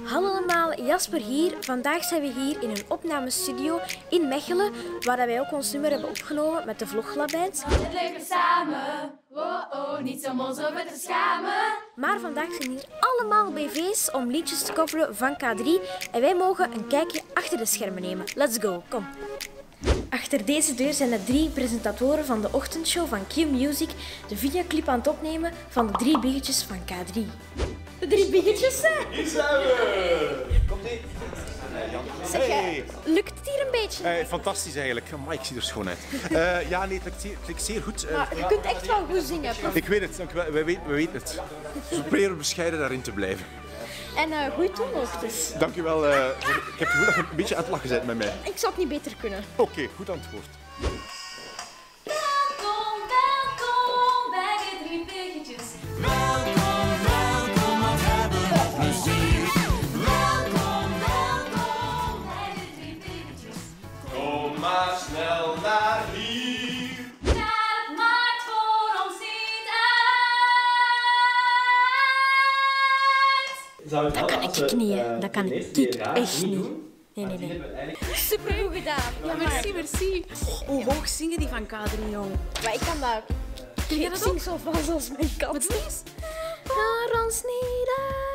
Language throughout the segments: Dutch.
Hallo allemaal, Jasper hier. Vandaag zijn we hier in een opnamestudio in Mechelen, waar wij ook ons nummer hebben opgenomen met de Vloglab-band. Het leven samen, oh, niet om ons over te schamen. Maar vandaag zijn hier allemaal BV's om liedjes te coveren van K3 en wij mogen een kijkje achter de schermen nemen. Let's go, kom. Achter deze deur zijn de 3 presentatoren van de ochtendshow van Q Music de videoclip aan het opnemen van de 3 biggetjes van K3. De 3 biggetjes, hè? Hier zijn we! Komt ie? Zeg, lukt het hier een beetje? Fantastisch eigenlijk. Amai, ik zie er schoon uit. Ja, nee, het klinkt zeer goed. Maar je kunt echt wel goed zingen. Ik weet het, dankjewel. We weten het. Dus we proberen bescheiden daarin te blijven. En goede toonhoogtes. Dankjewel. Ik heb het gevoel dat je een beetje aan het lachen bent met mij. Ik zou het niet beter kunnen. Oké, goed antwoord. Welkom, welkom bij de 3 biggetjes. Welkom, wat hebben we plezier. Welkom bij de 3 biggetjes. Kom maar snel naar hier. Dat maakt voor ons niet uit. Dat kan ik knieën. Dat kan ik echt niet. Nee. Supergoed gedaan. Ja, merci. Hoe hoog zingen die van K3, jong? Maar ik kan dat... Ik zing zo vals als mijn kat. Wat is het? Naar ons niet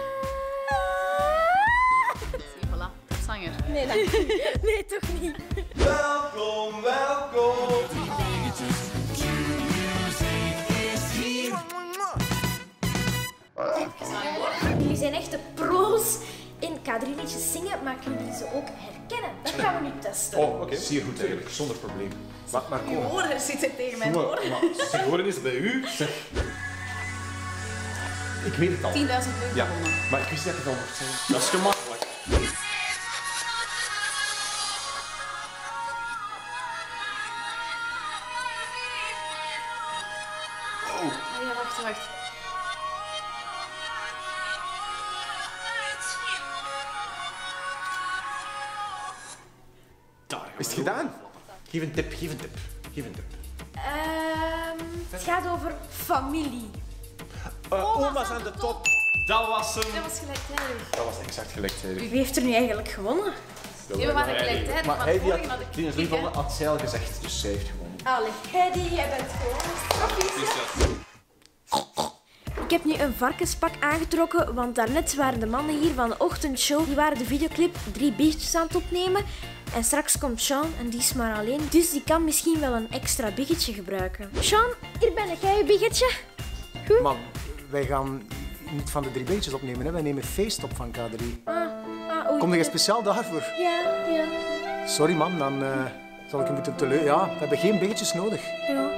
uit. Zie, voilà, dat zangen. Nee, nee, toch niet. Welkom, welkom. Jullie zijn echte pro's in K3-liedjes zingen, maar kunnen jullie ze ook herkennen? Dat gaan we nu testen. Oh, oké. Zeer goed eigenlijk, zonder probleem. Maar kom. Je oren zitten tegen mijn oren. Zeg, horen is bij u. Zeg. Ik weet het al. 10.000 euro Ja, gewonnen. maar ik wist dat je het al mocht zeggen. Dat is gemakkelijk. Oh ja, wacht. Is het gedaan? Geef een tip. Het gaat over familie. Oma's aan de top. Dat was hem. Dat was gelijktijdig. Dat was exact gelijktijdig. Wie heeft er nu eigenlijk gewonnen? We waren gelijktijdig, Maar maar hij vorige die had had ik die is gekeken. gewonnen, had zij al gezegd, dus zij heeft gewonnen. Allee, Heidi, jij bent gewoon. Ik heb nu een varkenspak aangetrokken, want daarnet waren de mannen hier van de ochtendshow, die waren de videoclip 3 biggetjes aan het opnemen. En straks komt Sean en die is maar alleen, dus die kan misschien wel een extra biggetje gebruiken. Sean, hier ben ik, jij je biggetje? Goed? Maar wij gaan niet van de 3 beetjes opnemen, hè? Wij nemen feest op van K3. Oei. Kom je speciaal daarvoor? Ja. Sorry man, dan zal ik je moeten teleuren. Ja, we hebben geen beetjes nodig. Ja.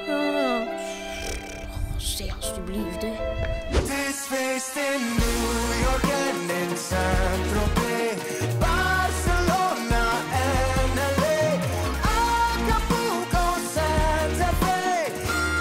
Zeg alsjeblieft, hè. Het is feest in New York en in Saint-Tropez, Barcelona en LA, Acapulco, Santa Fe.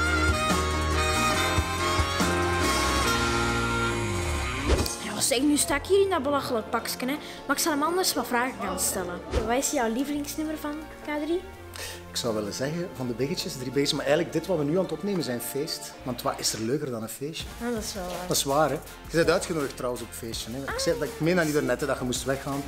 Ja, zeg, nu sta ik hier in dat belachelijk pakje, hè. Maar ik zal hem anders wat vragen gaan stellen. Wat is jouw lievelingsnummer van K3? Ik zou willen zeggen, van de beetjes, 3 beetjes, maar eigenlijk dit wat we nu aan het opnemen zijn feest. Want wat is er leuker dan een feestje? Ja, dat is wel waar. Dat is waar, hè? Je bent uitgenodigd trouwens op feestje. Hè? Ik meen dat niet net dat je moest weggaan.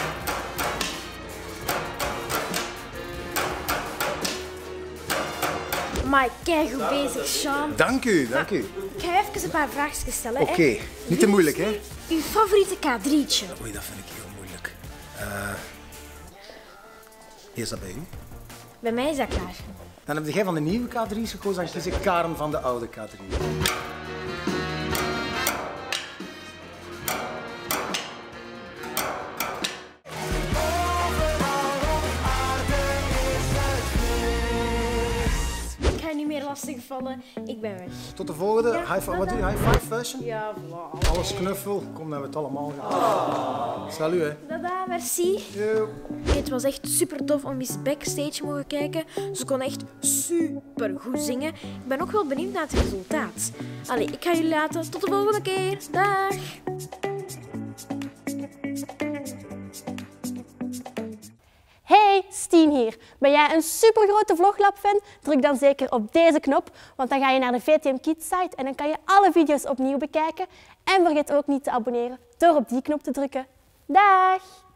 Maar kijk goed bezig, Sean. Dank u. Ik ga je even een paar vraagjes stellen. Oké, niet te moeilijk, hè? Uw favoriete K3'tje? Oei, dat vind ik heel moeilijk. Is dat bij u? Bij mij is dat klaar. Dan heb jij van de nieuwe K3's gekozen, dan kies ik Karen van de oude K3. Ik ga je niet meer lastigvallen. Ik ben weg. Tot de volgende. Ja, High five. Wat doe je? tada. High five fashion? Ja, voilà. Alles knuffel. Kom, dan hebben we het allemaal gehad. Salut, hè. Tada, merci. Yo. Het was echt super tof om eens backstage mogen kijken. Ze kon echt super goed zingen. Ik ben ook wel benieuwd naar het resultaat. Allee, ik ga jullie laten. Tot de volgende keer. Dag. Hey, Stien hier. Ben jij een supergrote Vloglab-fan? Druk dan zeker op deze knop, want dan ga je naar de VTM Kids site en dan kan je alle video's opnieuw bekijken. En vergeet ook niet te abonneren door op die knop te drukken. Dag!